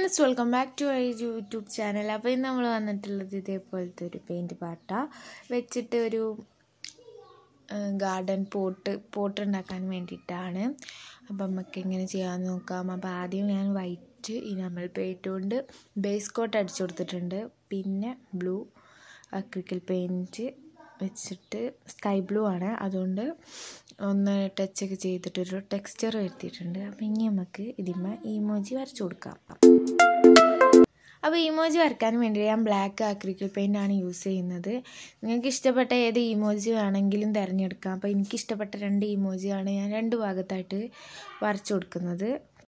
friends, welcome back to our YouTube channel. അപ്പോൾ ഇന്ന് നമ്മൾ വന്നിട്ടുള്ളത് ഇതേപോലത്തെ ഒരു പെയിൻറ് പാട്ട വെച്ചിട്ട് ഒരു ഗാർഡൻ പോട്ട് ഉണ്ടാക്കാൻ വേണ്ടിയിട്ടാണ്. അപ്പം നമുക്ക് എങ്ങനെ ചെയ്യാമെന്ന് നോക്കാം. അപ്പോൾ ആദ്യം ഞാൻ വൈറ്റ് ഇനാമൽ പെയിൻറ് കൊണ്ട് ബേസ് കോട്ട് അടിച്ചു കൊടുത്തിട്ടുണ്ട്. പിന്നെ ബ്ലൂ അക്രിക്കൽ പെയിൻറ്റ് വെച്ചിട്ട് സ്കൈ ബ്ലൂ ആണ്, അതുകൊണ്ട് ഒന്ന് ടച്ചൊക്കെ ചെയ്തിട്ടൊരു ടെക്സ്ചർ വരുത്തിയിട്ടുണ്ട്. അപ്പോൾ ഇനി നമുക്ക് ഇതിന്മേൽ ഇമോജി വരച്ചു കൊടുക്കാം. അപ്പോൾ ഇമോജി വരയ്ക്കാൻ വേണ്ടി ഞാൻ ബ്ലാക്ക് അക്രിക്കൽ പെയിൻ്റ് ആണ് യൂസ് ചെയ്യുന്നത്. നിങ്ങൾക്ക് ഇഷ്ടപ്പെട്ട ഏത് ഇമോജി വേണമെങ്കിലും തിരഞ്ഞെടുക്കാം. അപ്പോൾ എനിക്കിഷ്ടപ്പെട്ട 2 ഇമോജിയാണ് ഞാൻ 2 ഭാഗത്തായിട്ട് വരച്ചു കൊടുക്കുന്നത്.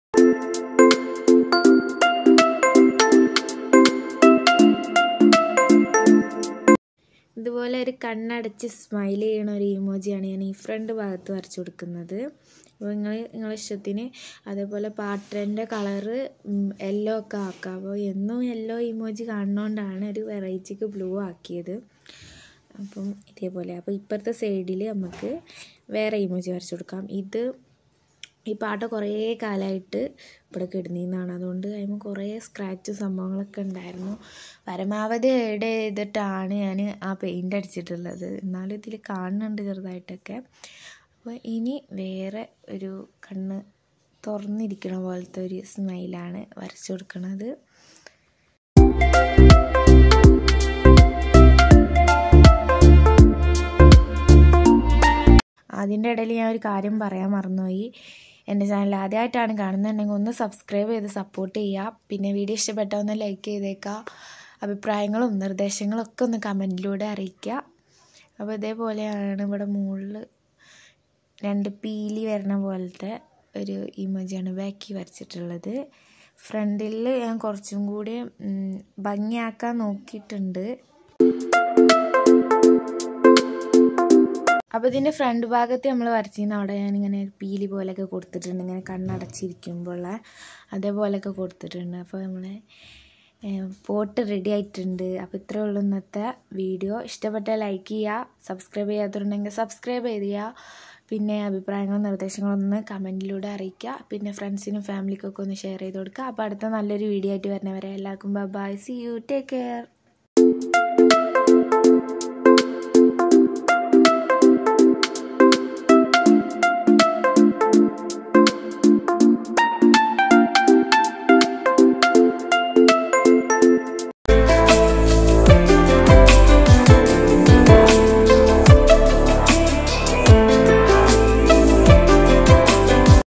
ഇതുപോലെ ഒരു കണ്ണടച്ച് സ്മൈൽ ചെയ്യണ ഒരു ഇമോജിയാണ് ഞാൻ ഈ ഫ്രണ്ട് ഭാഗത്ത് വരച്ചു കൊടുക്കുന്നത്. അപ്പോൾ നിങ്ങളുടെ ഇഷ്ടത്തിന് അതേപോലെ പാത്രൻ്റെ കളറ് യെല്ലോ ഒക്കെ ആക്കാം. അപ്പോൾ എന്നും യെല്ലോ ഇമോജി കാണുന്നതുകൊണ്ടാണ് ഒരു വെറൈറ്റിക്ക് ബ്ലൂ ആക്കിയത്. അപ്പം ഇതേപോലെ. അപ്പോൾ ഇപ്പുറത്തെ സൈഡിൽ നമുക്ക് വേറെ ഇമോജി വരച്ചു കൊടുക്കാം. ഈ പാട്ട കുറേ കാലമായിട്ട് ഇവിടെ കിടന്നതാണ്, അതുകൊണ്ട് അതിന് കുറേ സ്ക്രാച്ചും സംഭവങ്ങളൊക്കെ ഉണ്ടായിരുന്നു. പരമാവധി എയ്ഡ് ചെയ്തിട്ടാണ് ഞാൻ ആ പെയിൻ്റ് അടിച്ചിട്ടുള്ളത്, എന്നാലും ഇതിൽ കാണുന്നുണ്ട് ചെറുതായിട്ടൊക്കെ. അപ്പോൾ ഇനി വേറെ ഒരു കണ്ണ് തുറന്നിരിക്കണ പോലത്തെ ഒരു സ്മൈലാണ് വരച്ചു കൊടുക്കുന്നത്. അതിൻ്റെ ഇടയിൽ ഞാൻ ഒരു കാര്യം പറയാൻ മറന്നുപോയി. എൻ്റെ ചാനൽ ആദ്യമായിട്ടാണ് കാണുന്നുണ്ടെങ്കിൽ ഒന്ന് സബ്സ്ക്രൈബ് ചെയ്ത് സപ്പോർട്ട് ചെയ്യുക. പിന്നെ വീഡിയോ ഇഷ്ടപ്പെട്ടാൽ ഒന്ന് ലൈക്ക് ചെയ്തേക്കുക. അഭിപ്രായങ്ങളും നിർദ്ദേശങ്ങളും ഒക്കെ ഒന്ന് കമൻറ്റിലൂടെ അറിയിക്കുക. അപ്പോൾ ഇതേപോലെയാണ് ഇവിടെ മുകളിൽ 2 പീലി വരണ പോലത്തെ ഒരു ഇമോജിയാണ് ബാക്കി വരച്ചിട്ടുള്ളത്. ഫ്രണ്ടിൽ ഞാൻ കുറച്ചും കൂടി ഭംഗിയാക്കാൻ നോക്കിയിട്ടുണ്ട്. അപ്പോൾ ഇതിൻ്റെ ഫ്രണ്ട് ഭാഗത്ത് നമ്മൾ വരച്ചിരുന്ന അവിടെ ഞാനിങ്ങനെ പീലി പോലെയൊക്കെ കൊടുത്തിട്ടുണ്ട്, ഇങ്ങനെ കണ്ണടച്ചിരിക്കുമ്പോൾ അതേപോലെയൊക്കെ കൊടുത്തിട്ടുണ്ട്. അപ്പോൾ നമ്മളെ പോട്ട് റെഡി ആയിട്ടുണ്ട്. അപ്പോൾ ഇത്രയേ ഉള്ളൂ ഇന്നത്തെ വീഡിയോ. ഇഷ്ടപ്പെട്ടാൽ ലൈക്ക് ചെയ്യുക, സബ്സ്ക്രൈബ് ചെയ്യാത്തതുണ്ടെങ്കിൽ സബ്സ്ക്രൈബ് ചെയ്യുക. പിന്നെ അഭിപ്രായങ്ങളും നിർദ്ദേശങ്ങളും ഒന്ന് കമൻറ്റിലൂടെ അറിയിക്കുക. പിന്നെ ഫ്രണ്ട്സിനും ഫാമിലിക്കൊക്കെ ഒന്ന് ഷെയർ ചെയ്ത് കൊടുക്കുക. അപ്പോൾ അടുത്ത നല്ലൊരു വീഡിയോ ആയിട്ട് വരുന്നവരെ എല്ലാവർക്കും bye, see you, take care.